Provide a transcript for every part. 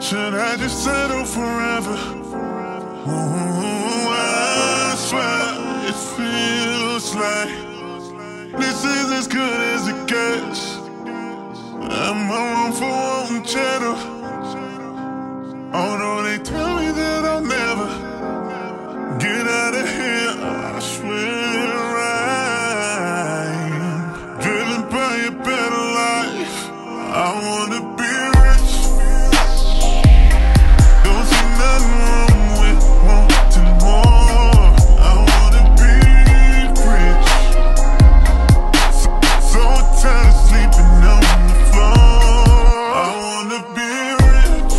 Should I just settle forever? Ooh, I swear it feels like this is as good as it gets. Am I wrong for wanting cheddar? Although they tell me that I'll never get out of here, I swear I'm driven by a better life. I wanna be rich. Don't see nothing wrong with wanting more. I wanna be rich. So tired of sleeping on the floor. I wanna be rich.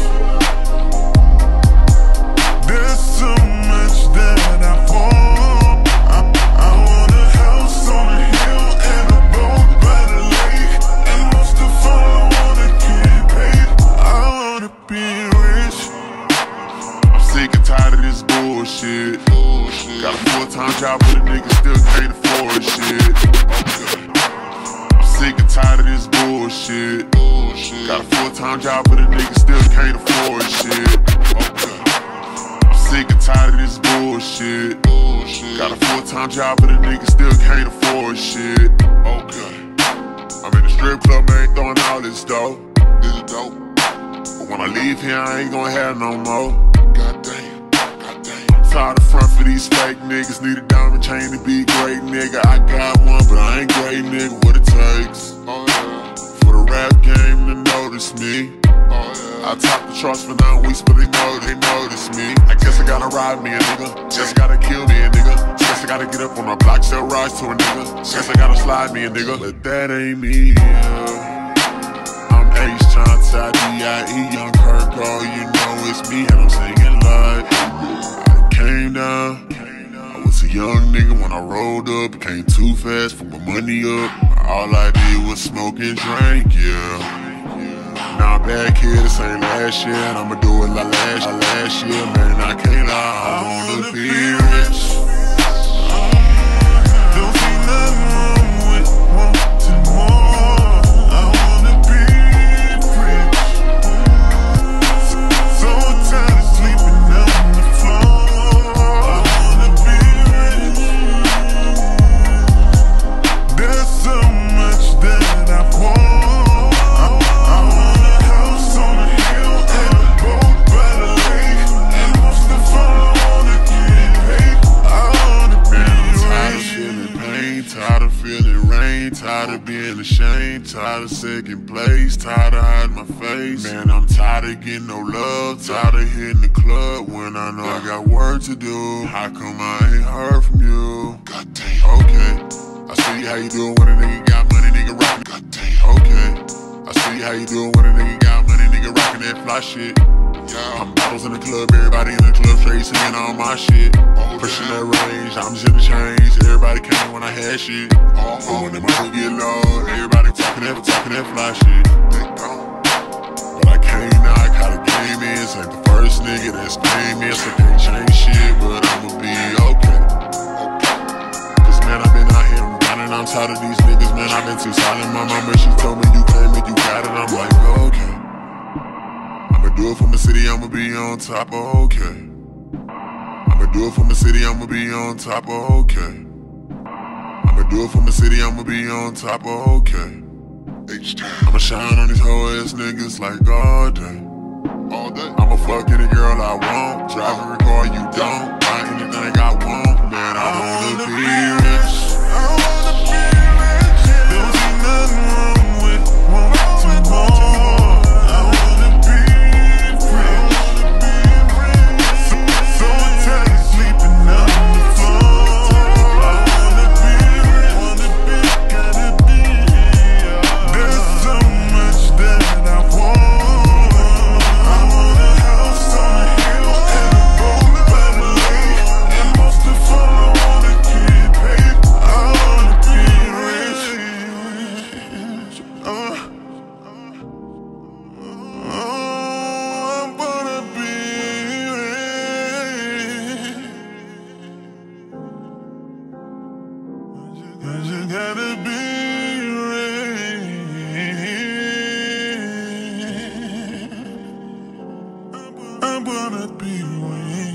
There's so much that I want. I want a house on a hill and a boat by the lake, and most of all I wanna get paid. I wanna be rich. I'm sick and tired of this bullshit. Got a full-time job but a nigga still can't afford shit. I'm sick and tired of this bullshit. Got a full-time job but a nigga still can't afford shit. Sick and tired of this bullshit. Got a full-time job but a nigga still can't afford shit. Okay. I'm in the strip club, man, throwing all this dope. This is dope. But when I leave here, I ain't gonna have no more. Goddamn, goddamn. Tired of front for these fake niggas. Need a diamond chain to be great, nigga. I got one, but I ain't great, nigga. What it takes for the rap game to notice me. I top the charts for 9 weeks, but they notice me. I guess I gotta ride me a nigga. Guess I gotta kill me a nigga. Guess I gotta get up on my block, sell rise to a nigga. Guess I gotta slide me a nigga. But that ain't me, yeah. I'm H, John, D.I.E, young Kirko, you know it's me, and I'm singing like I came down. I was a young nigga when I rolled up. It came too fast for my money up. All I did was smoke and drink, yeah. Now I'm back here, this ain't last year, and I'ma do it like last year, man, I can't lie, I wanna be rich. Don't see nothing wrong with wanting more. I wanna be rich. So tired of sleeping on the floor. I wanna be rich. There's so much that I want. Tired of being ashamed, tired of second place, tired of hiding my face. Man, I'm tired of getting no love, tired of hitting the club when I know I got work to do. How come I ain't heard from you? Goddamn. Okay, I see how you do it when a nigga got money, nigga rockin'. Goddamn. Okay, I see how you do it when a nigga got money, nigga rockin' that fly shit. Yeah. I'm bottles in the club, everybody in the club straight singing all my shit. Pushing that range, I'm just in the chains. Everybody came when I had shit. But when the money get low, everybody talking that fly shit. But I can't knock how the game is. Ain't the first nigga that's famous, so can't change shit, but I'ma be okay. Cause man, I've been out here, I'm grinding, I'm tired of these niggas, man. I've been too silent. My mama, she told me you claim it, you got it. I'm like, okay. I'ma do it from the city, I'ma be on top, okay. I'ma do it from the city, I'ma be on top, okay. I'ma do it from the city, I'ma be on top, okay. I'ma shine on these hoe ass niggas like all day. All day. I'ma fuck any girl I want, drive a car you don't, buy anything I want, man, I wanna be rich. I wanna be rich, yeah. Don't see nothing wrong with wanting more. I wanna be rich. So tired of sleeping on the floor. I wanna be rich, gotta be. There's so much that I want. I want a house on a hill and a boat by the lake, and most of all I wanna get paid. I wanna be rich. I wanna be rich. I just gotta be rich. wanna be with